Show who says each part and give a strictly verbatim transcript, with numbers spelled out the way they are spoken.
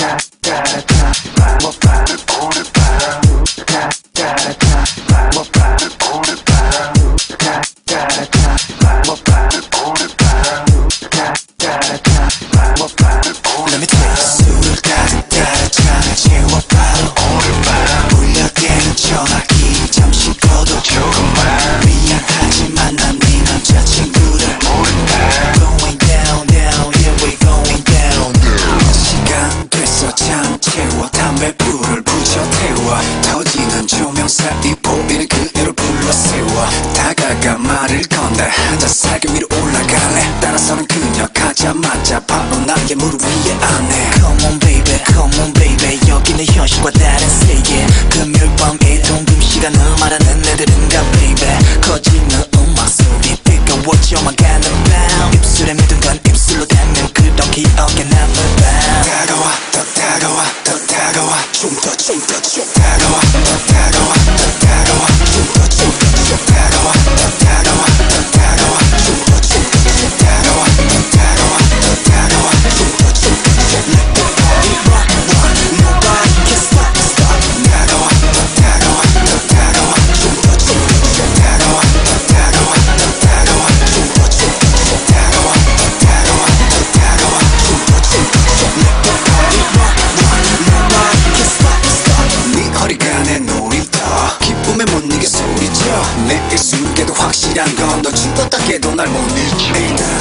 Speaker 1: 사이 보이는 그녀를 불러 세워 다가가 말을 건다 한자 살금 위로 올라갈래 따라서는 그녀 가자마자 바로 나의 무릎 위에 안내 Come on baby, come on baby 여기는 현실과 다른 세계 금요일 밤에 동금 시간을 말하는 애들은가 baby 커지는 음악 소리 뜨거워져만 가는 밤 입술에 묻은 건 입술로 닿는 그런 기억에 남을 밤 다가와 더 다가와 더 다가와 좀 더 좀 더 좀 다가와 더 다가와 더 다가와 좀 더 좀 더 좀 다가와 더 다가와 더 다가와 좀 더 좀 더 좀 다가와 더 다가와 더 다가와 좀 더 좀 더 좀 Let the party rock rock Nobody can stop stop 다가와 더 다가와 더 다가와 좀 더 좀 더 좀 다가와 더 다가와 더 다가와 좀 더 좀 더 좀 다가와 더 다가와 더 다가와 좀 더 좀 더 좀 Let the party rock rock Nobody can stop stop 네 허리가 내 놀이터 기쁨에 못 이겨 소리쳐 내 일순간도 확실한 건 너 죽었다 깨도 날 못 잊지